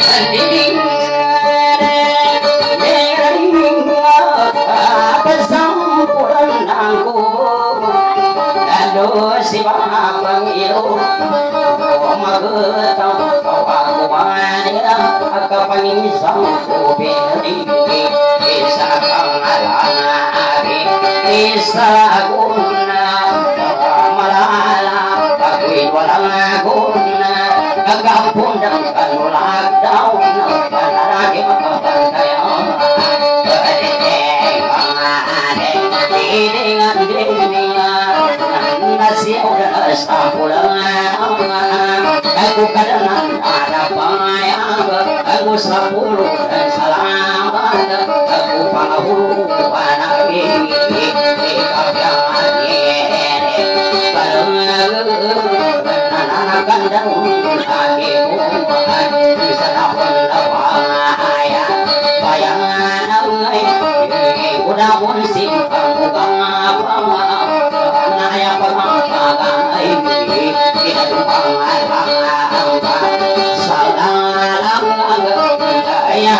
si bang pangilu magetau kawakuannya kapangisang kuberi isa pangalangari isa guna malala akuin walang guna kagapundang kanulag daun panaragi makapantayan nasi udah sapulang aku kadangan ada payang aku sapuluh dan selamat aku panghulu anak ini kalau anak kandang lagi bisa dapat ya bayangan udah pun simpang bukan apa naya pemakagan ini kita tumpang salam ya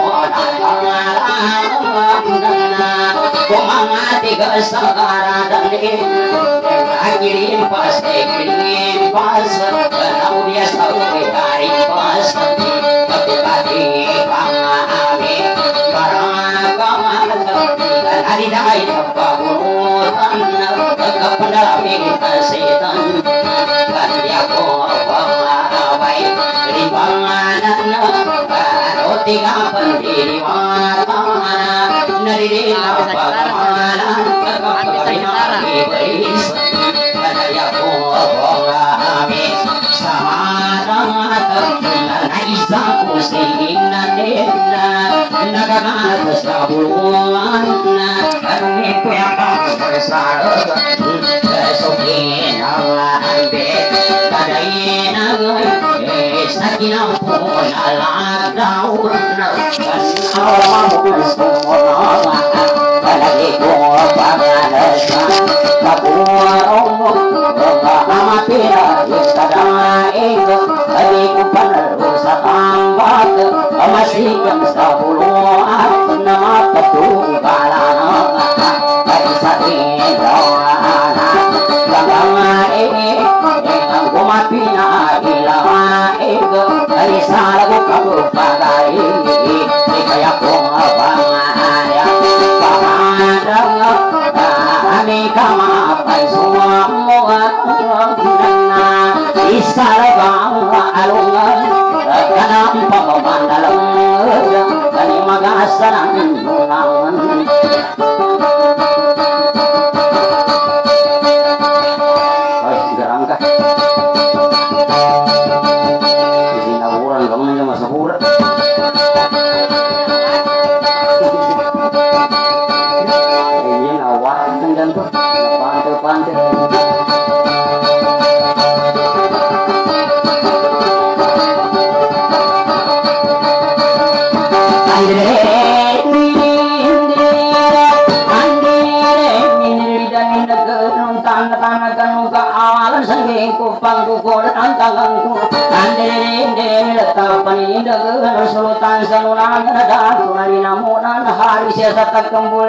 pemangati kesegara dan kirim pas kalau dia selalu dari pas tapi kami hari dai pagurutan kependalami setan kan dia baik rimbangan roti kapan diri mata nari bagaimana kependalami beris kan dia kami sama Aizaku sehingga nagana sabuluan itu yang besar sokin ambe kadaina sakinah pun ala daun kan awam semua lagi gua panasa kapuarong amapira sadaigo adiku paneru satambat masih yang sabuluan nama petunggalan dari sadindoana bagaimana ini yang kumapina ilaego dari salagu kamu pagai kayak kumapangaya kami kamapai semua isalagang alungan kanang pagmandalang kani magasanan nunangan ay garang ka hindi naburan kamu na masaburan ini awak kan jantung pantai pangkukur antangku andene letak panindaga sultan sanunan ada tunari namunan hari siasa takembul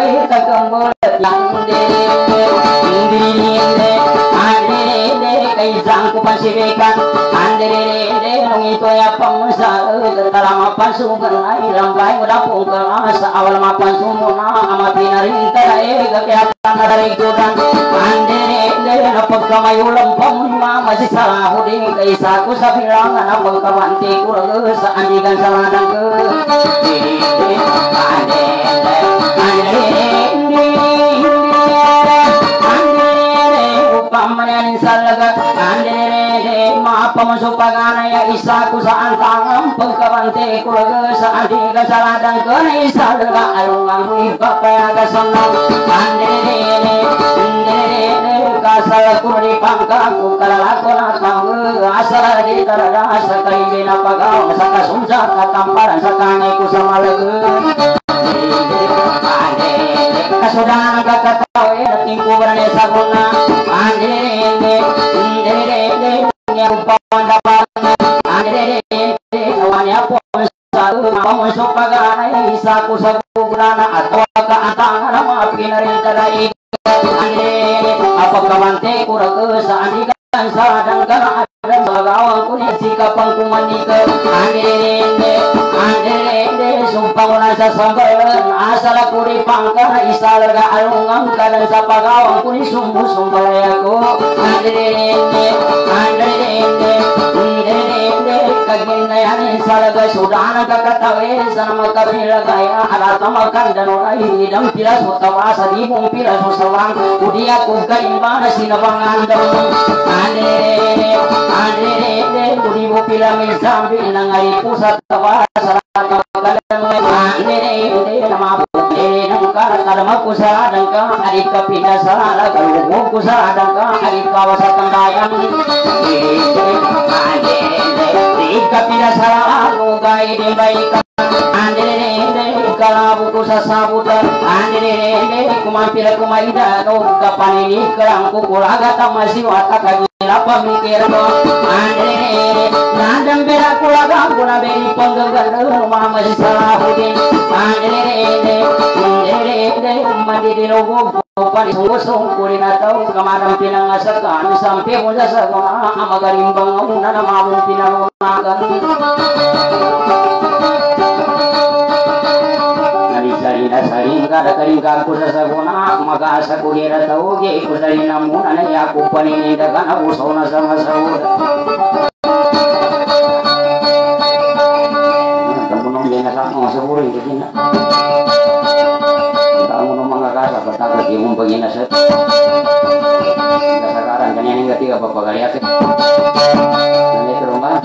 andene kaisangku pansirekan andene nung itu ya pangsa dalam apa sumber ai lambai udapung kelas awal mapan sumuna amapinarinta kegiatan dari gudang andene pagkamayulang pamuna masih salah huding kaisaku sa bilangan ang pagkawanti ko sa andigan sa ladang ko upamanin salaga andene mapamasupagana ya isaku sa antangang pagkawanti ko sa andigan sa ladang ko na isalaga alungang ipapayaga sa nang andene asal kuri pangkaku kalalaku natang asal di tarada asal kaibina pagaw saka sumsa katamparan sakangi ku sama lege kasudahan kakataw tingku berani sabuna andene nya rupawan dapat andene awanya po musuh pagana isa ku sagugana atau kaantangan mga pinaritaray apa kamante kurang kesandikan sadang kana ada bagawang kuning sikapang kumanika ande sumpah nasa sambaran asal kuri pangkar isal ga alungam kadang sa pagawang kuning sumbu sumbayaku ande kagindayan salaga sudana kakatawe sama kapila gaya arata makan dan orai hidang pilas mutawasa di bung pilas musawang udia kukaimba sinabangandam ade udi bu pila misambi nangai pusat tawasa ade nama ade nangka karma kusa dangka adik kapinda sala galubu kusa dangka adik kawasa tandayang kapila salah gai de baik ande kala buku sasabuta ande kumampira kumaida no kapani kerang kukulaga tamasi wata kagila pamikir ande nandang bera kulaga guna beri penggagal rumah masih Salahuddin ande mandi di logo pari sungguh kulina tahu kemarin pinangasakan sampai muda sagona amagarimbang una namabun pinangunagan nari saring kada karing kaku sagona maga asa kulira tahu ge kusari namuna na yaku panini dagan aku sona sama saudara kamu nong sa mo saburo hindi na pertama dia membagi nasihat sekarang kan yang ketiga bapak kalian nanti ke rumah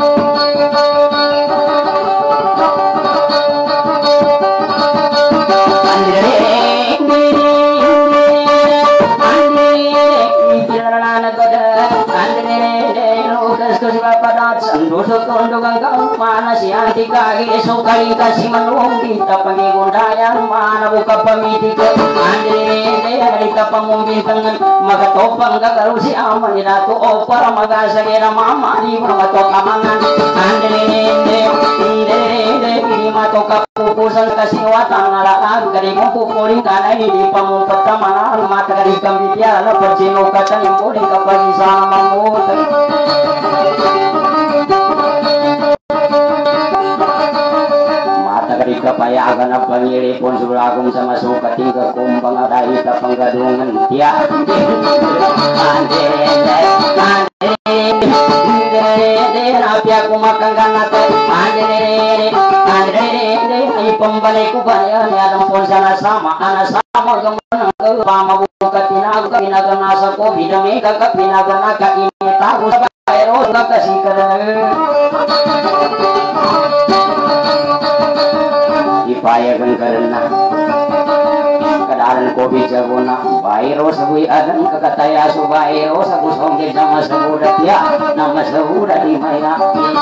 mana si anti kaki esok kali kasih menung kita panggil gundayan mana buka pamitik ande kita pamungkin tangan maka topang gagaru si aman di datu opar maka segera mama di mama tokamangan ande ini mato kapupusan kasih watang alat dari kumpukulin karena ini di pamumpet taman mata dari kambitian percino kata yang boleh kapagi sama mamut kapayagan na pangiripon sulagong sa masukating kakumbang aray ka panggadungan tiya napya kumakanggan natin ay pambalay ko ba yan yadang pon sa nasama anasama gamanang pamabukat pinaganasa ko bidami kakapinaganaka initago sa bayro kakasikaran dipayagan karena kadaran ko bijagona bayro sabui adan kakataya su bayro sa kusong di sama sabudat ya nama sabudat di maya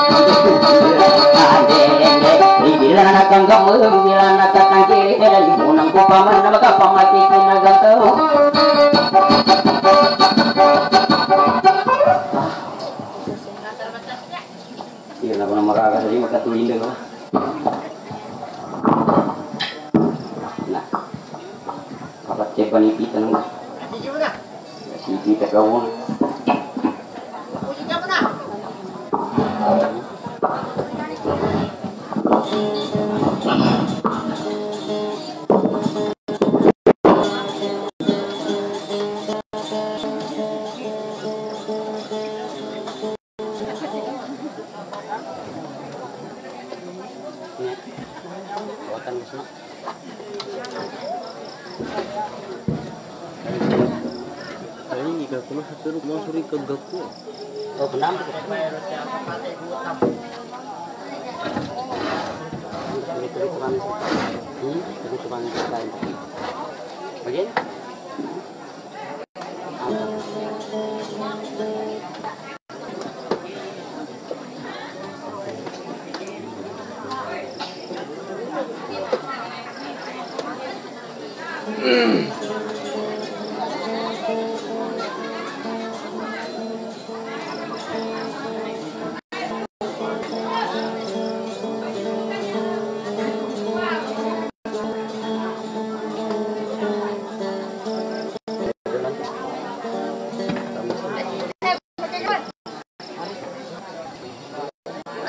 bila nakanggang bila nakatang kiri dari punang ko paman na makapamati kinagataw iya na ko na makakasali makatulin din ko cek panipitan ng sipita kau oh benam begini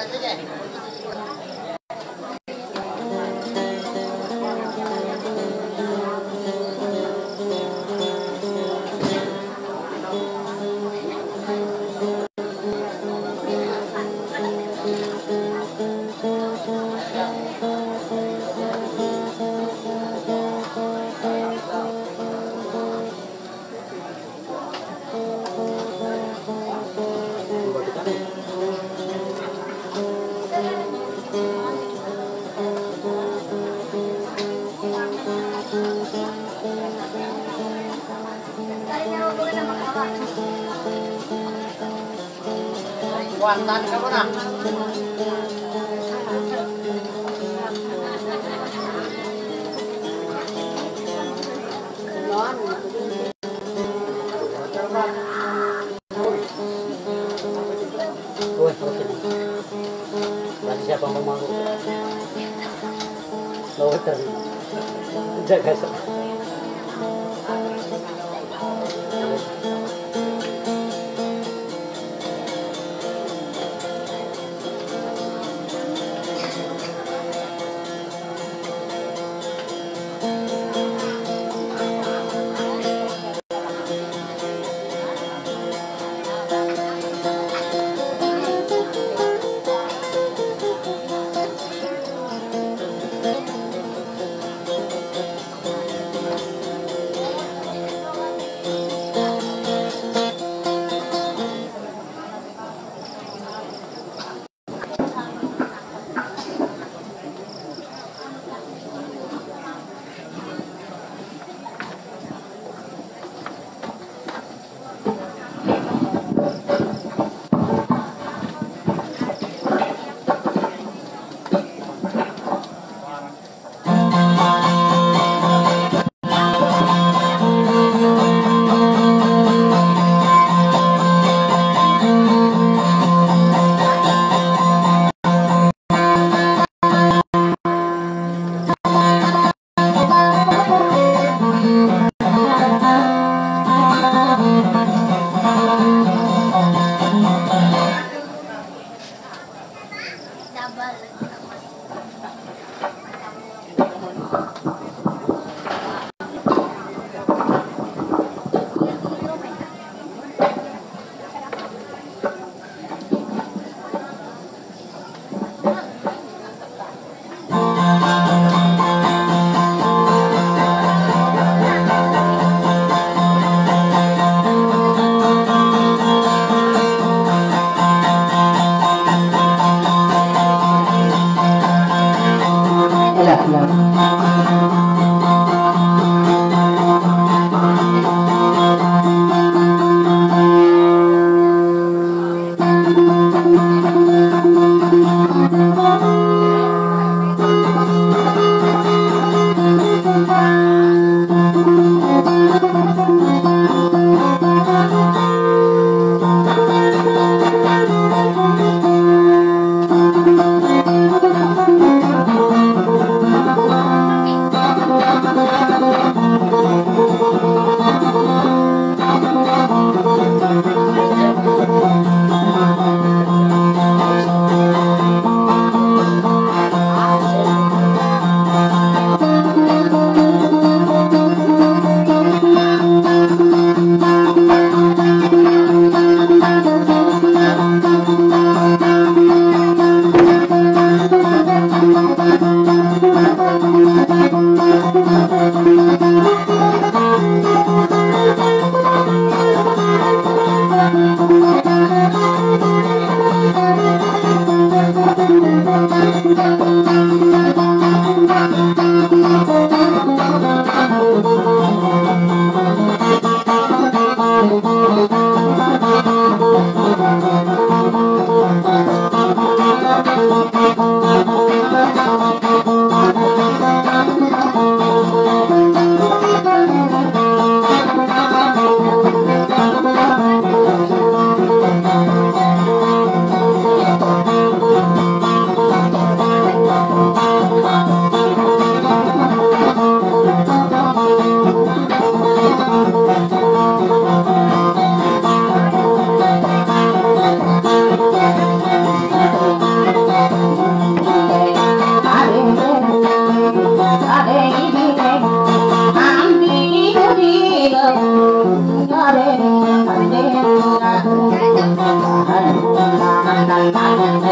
Kuantan ka ba na? Siapa mau malu? Lawat tadi. Jaga sa.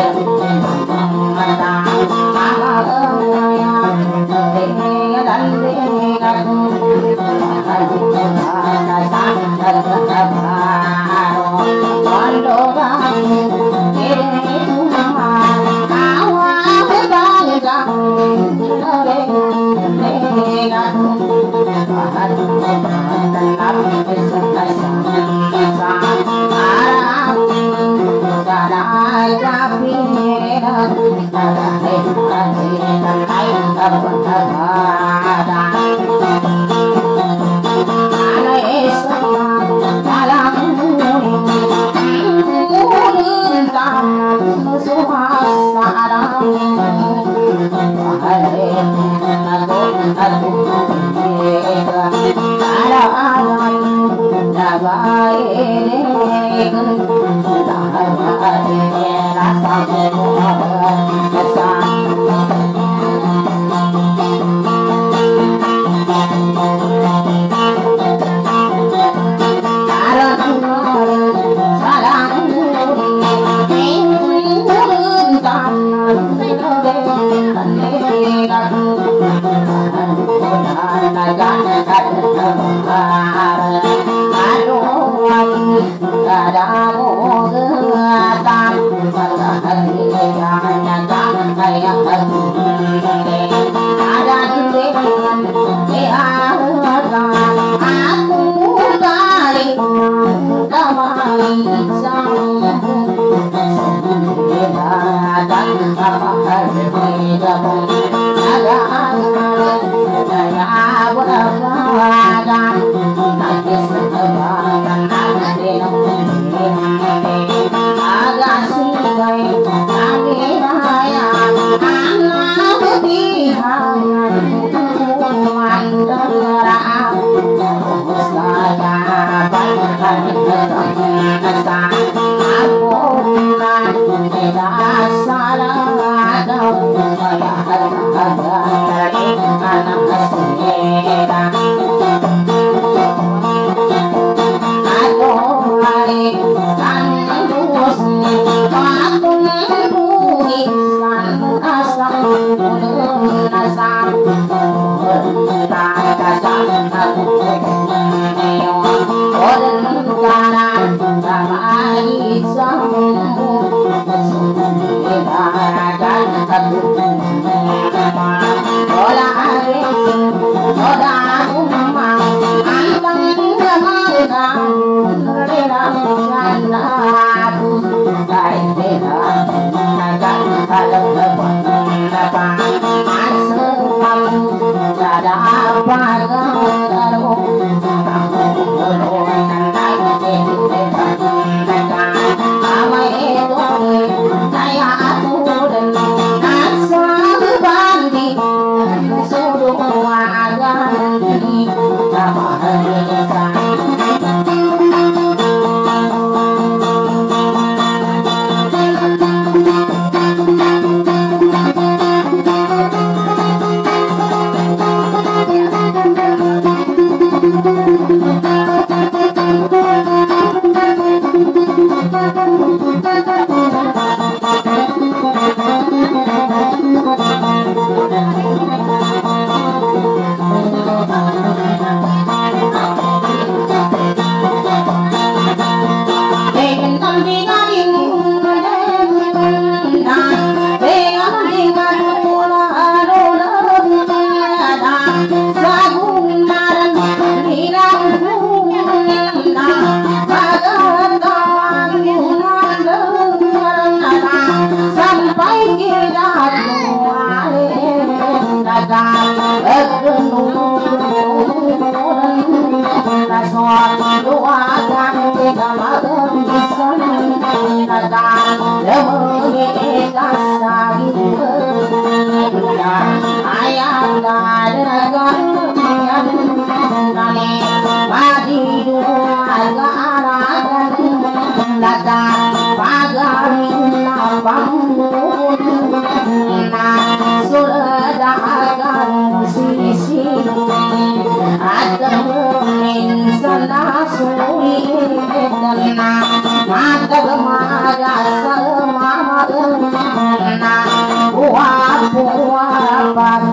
Mata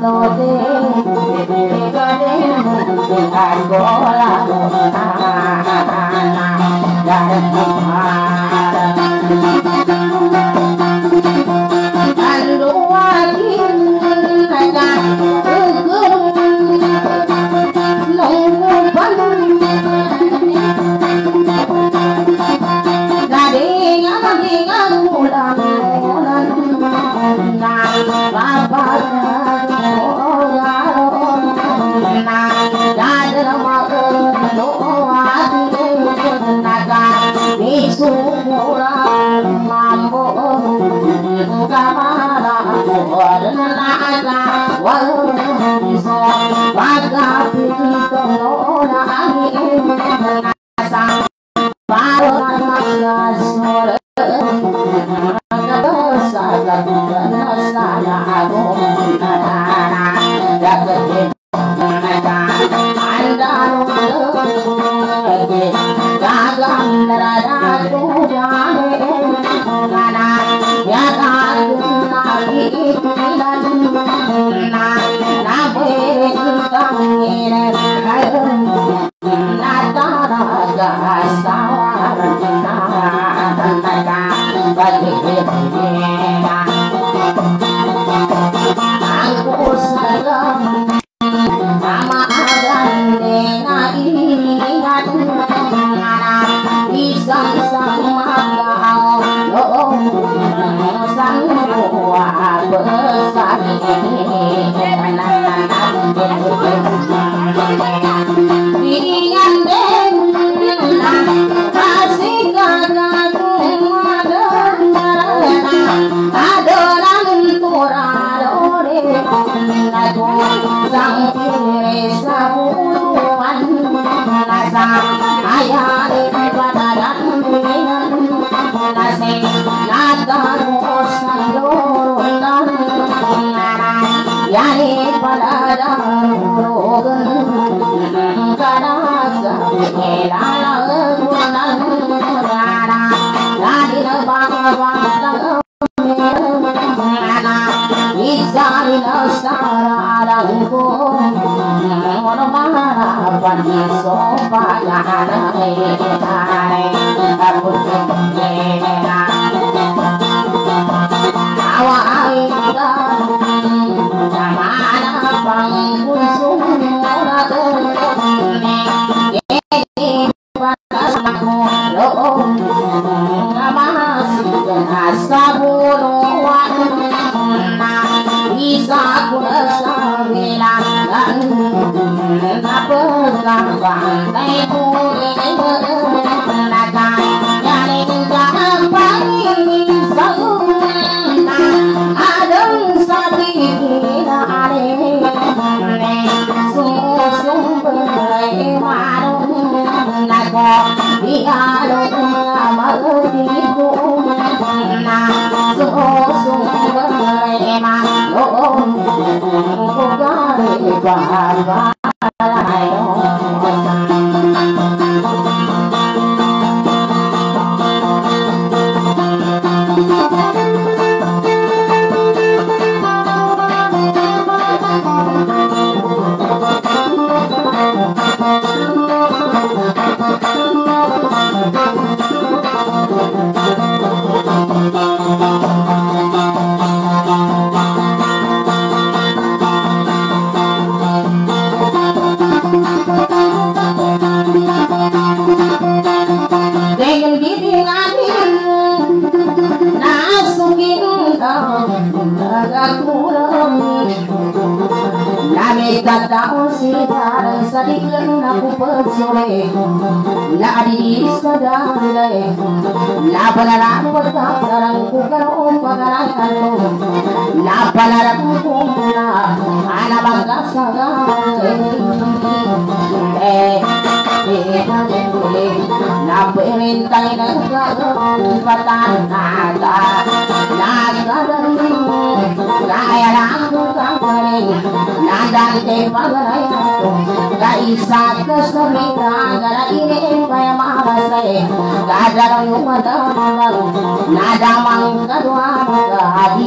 Nada mang kadwa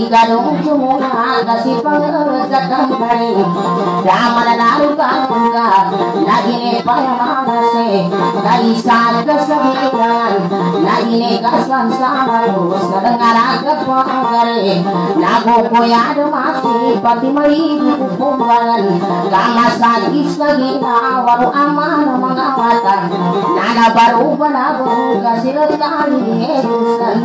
gadung semua kasih pengerjakan kari zaman lalu bangga lagi ne payamanase dari saat kesembilan lagi ne kasan sama sedengar agak pangare lagu koyado masih pati mari kumpulan kama sagis lagi waru aman mengawatan nana baru banabu kasih lekali erusan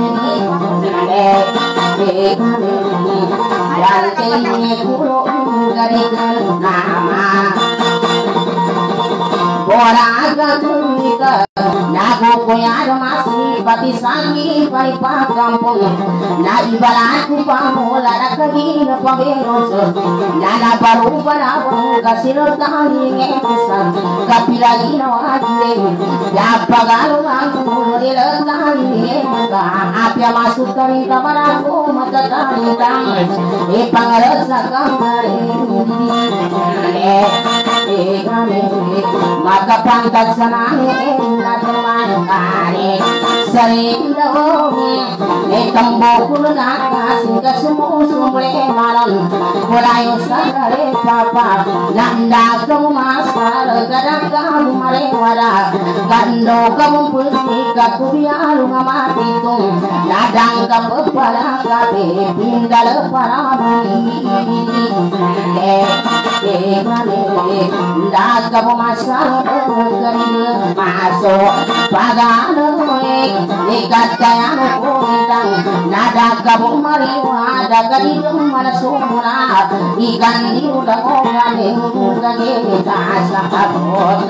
Yaltene kulo garikan nama Boraga kumita Nago koyado masih pati sangi pai pa kampung Na ibalan ku pamula nakagina paberos Nana baru banabu kasih lekali erusan Kapilagi na wajile Yapagalo aku lekali Apya masuk dari kamar aku mata kandang pangarasa kamar maka pantat sanane na teman kare sering dawe tembokul nakas ka sumusumbre malam kurayo sakare papa nanda kamu masar gadang kamu marewara gando kamu pulsi kakubialu ngamati tung nadang kapala kape pindal paramani ndak kamu masar gari masuk pagano ikat kaya kundang nada kamu mariwada gari mana sumuna ikan di udah ngomane udah kita sakapot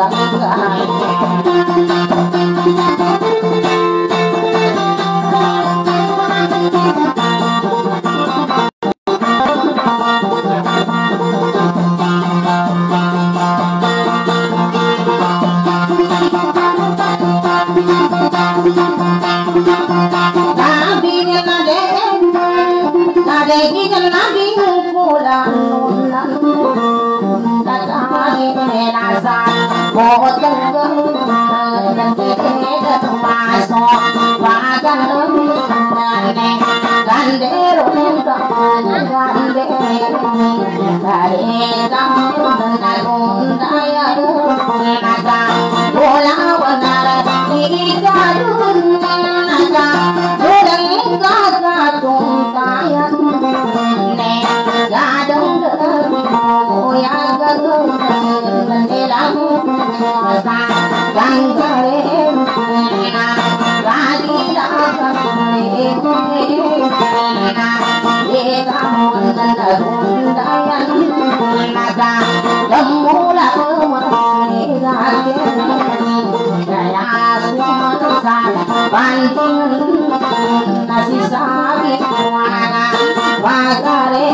nasi sapi warna wagare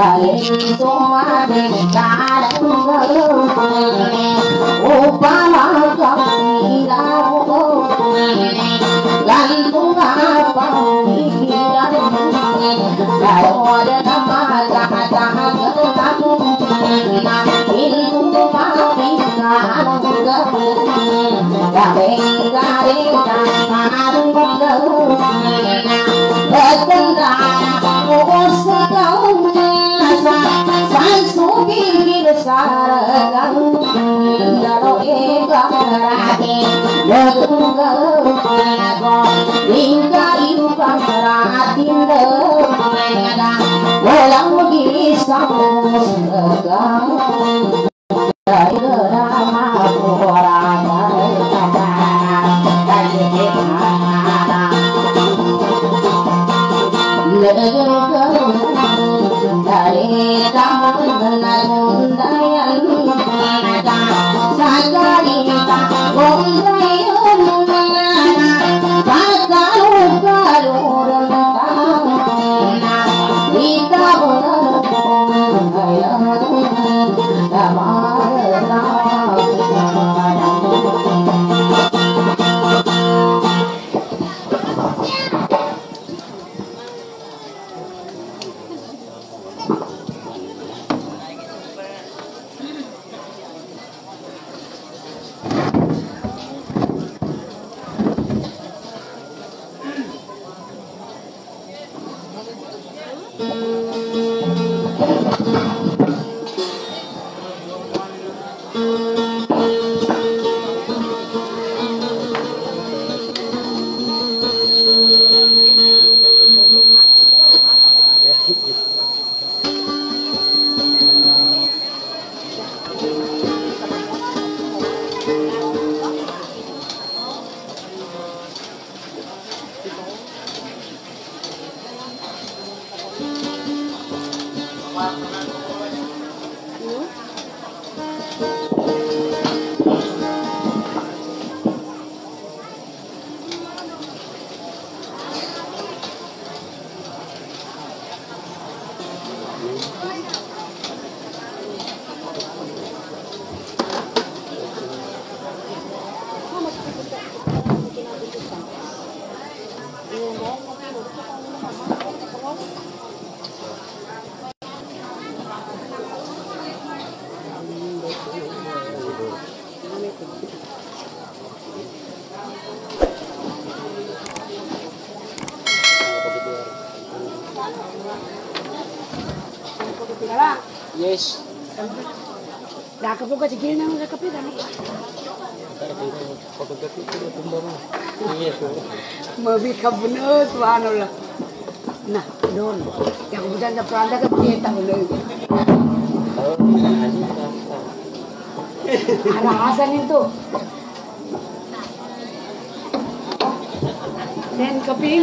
Upama Yes. Dah kebuka sikit nang dah kapi dah. Mabi kabuna subhanallah. Nah, don. Yang kemudian dah peranda ke dia tak boleh. Arah Hasan itu. Dan kaping.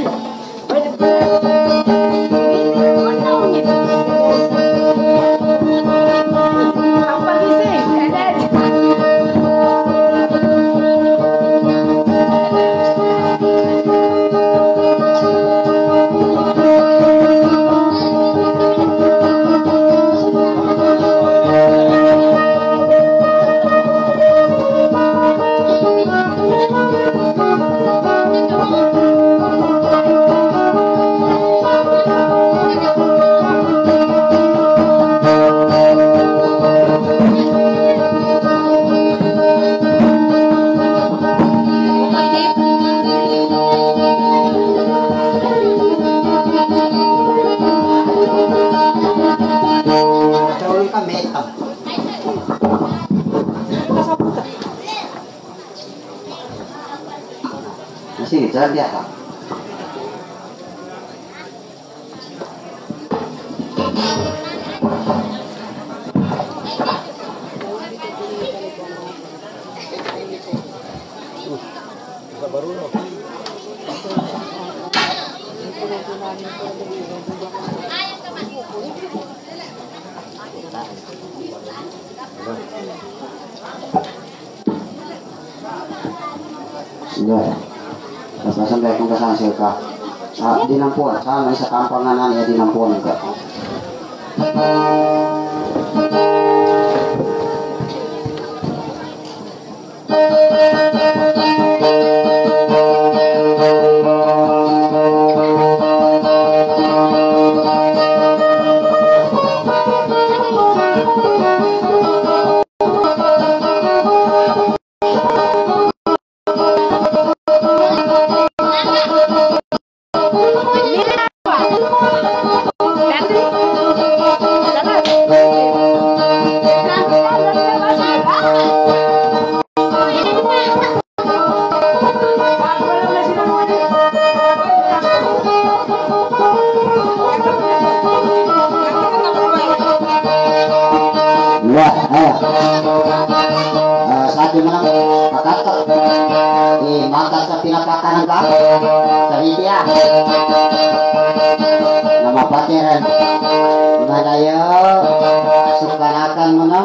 Masih jalan dia Pak. Baru loh. Sudah. Pas-pasan kayak kung kasang siya ka. Dinampuan. Sana isa kampanganan ya dinampuan ka. Pagkato mangkat sa pinagkakanan ka sa India nama patiran Himalayo sukanakan mo nang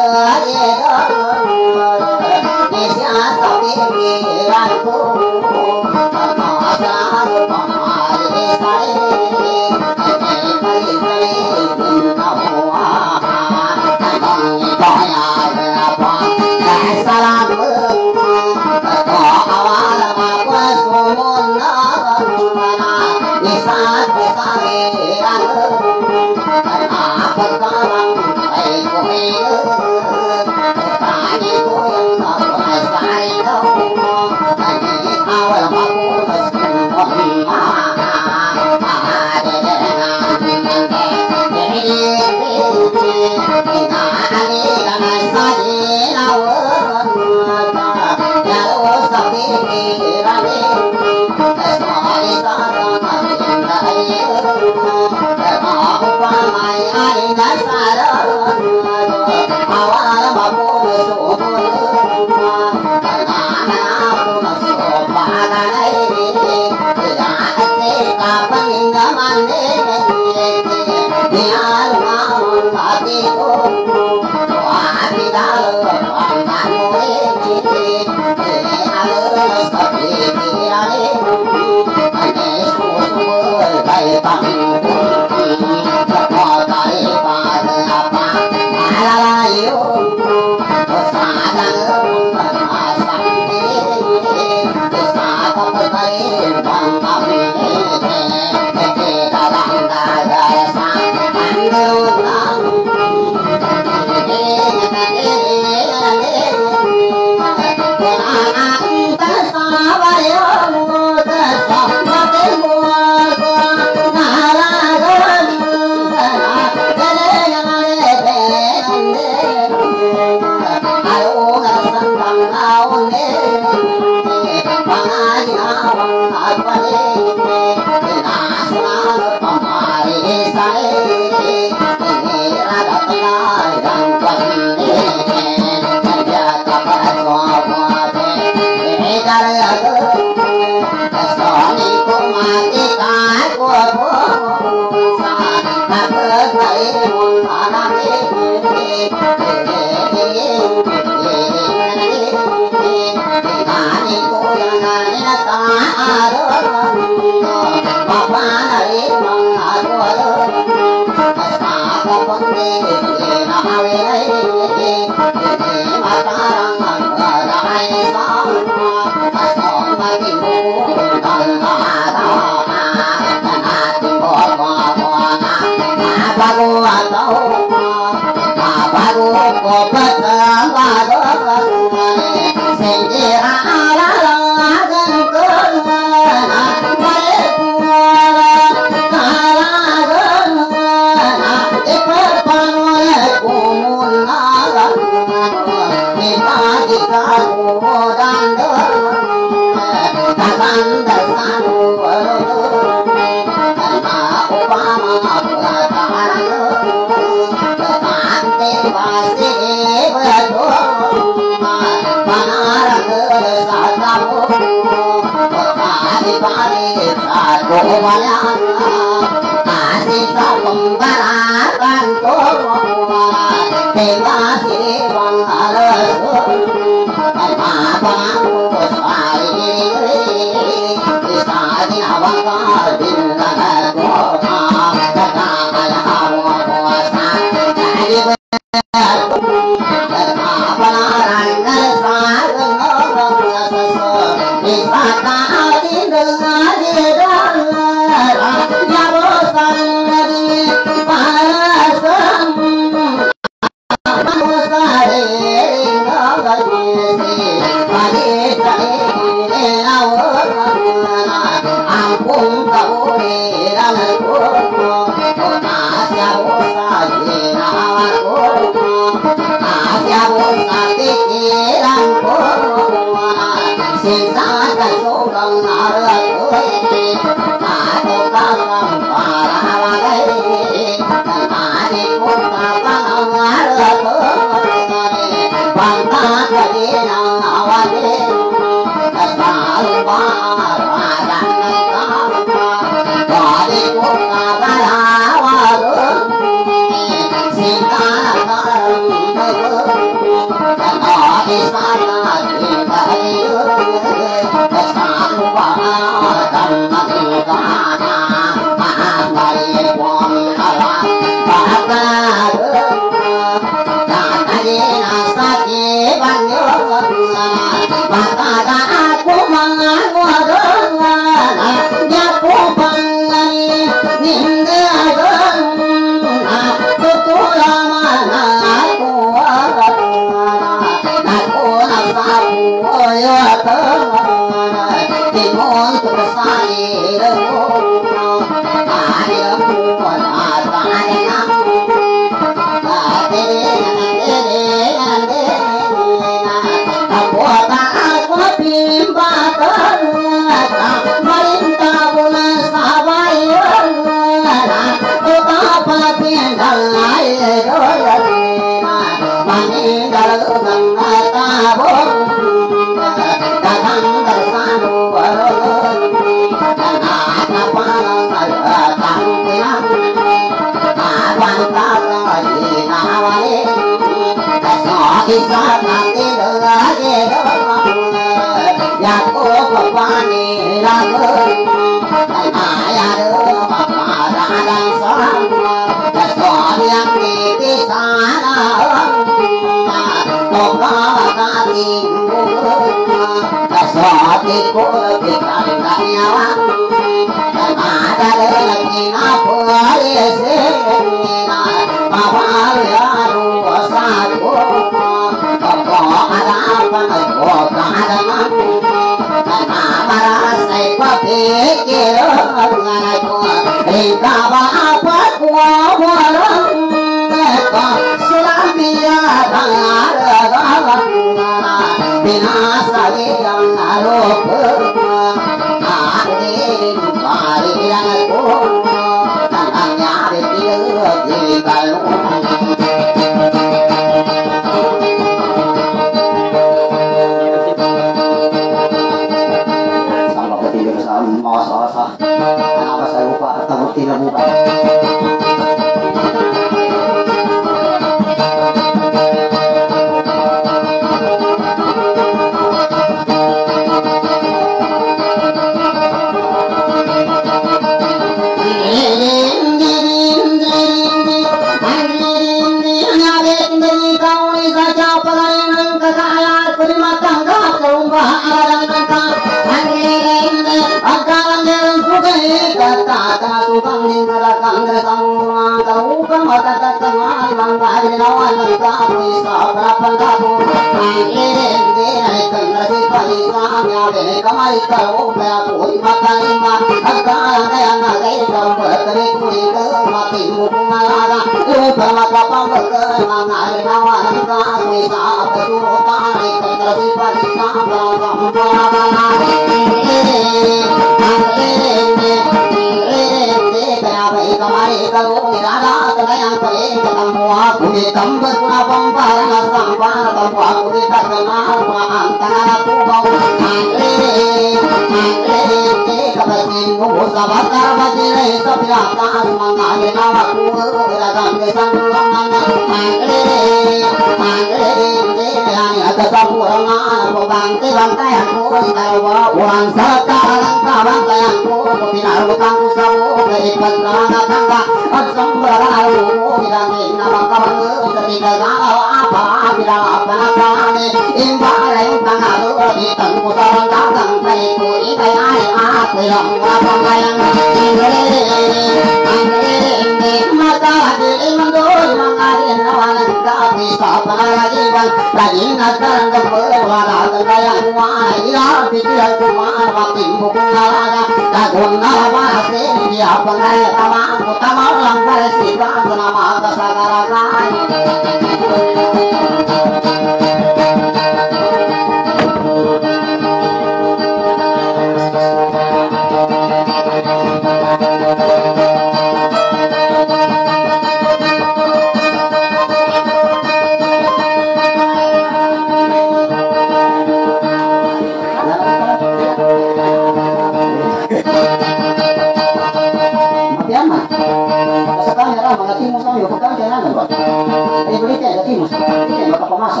timus itu bakal pemasok.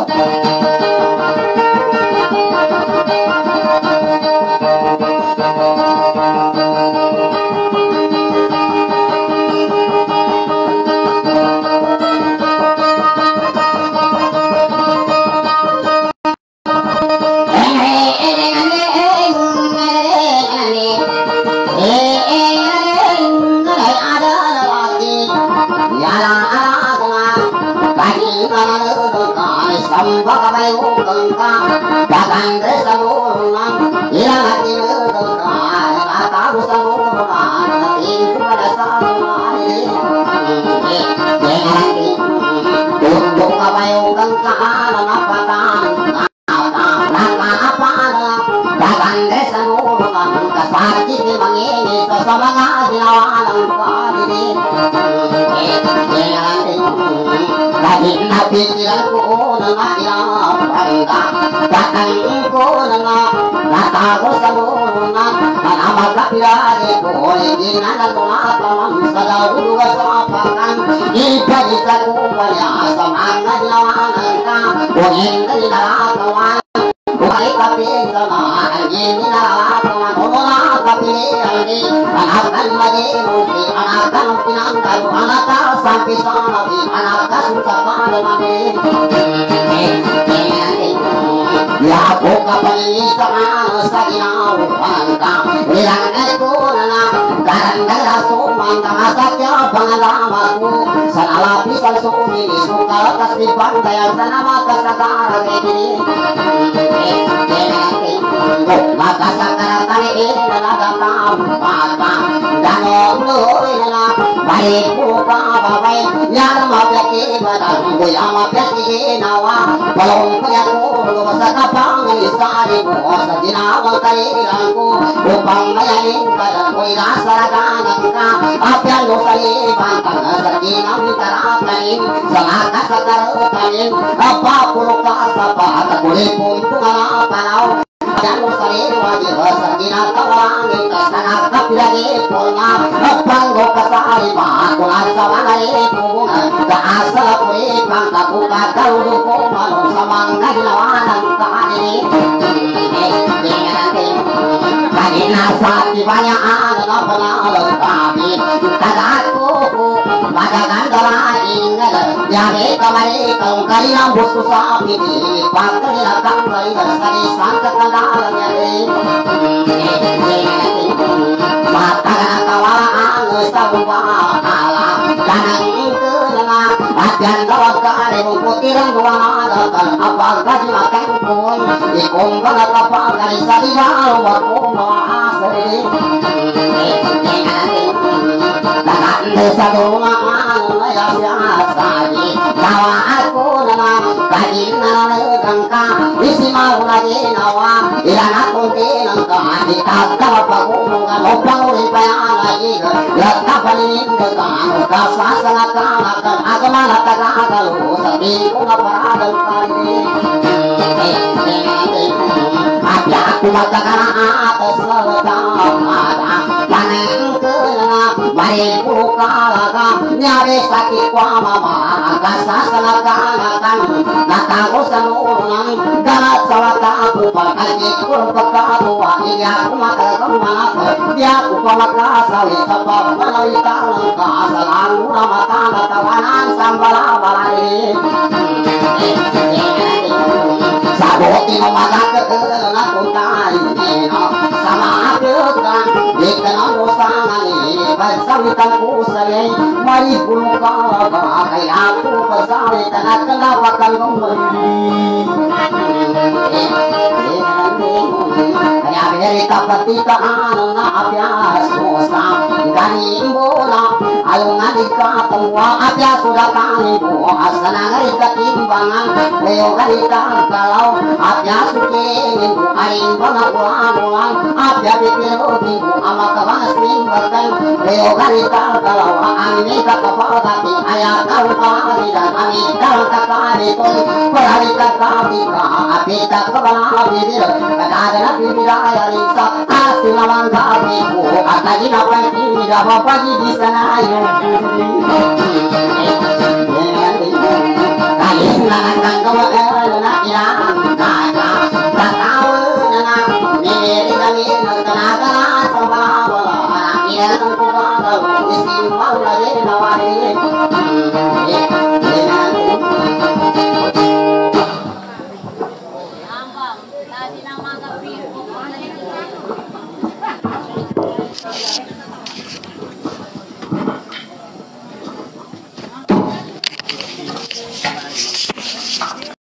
Sinama ka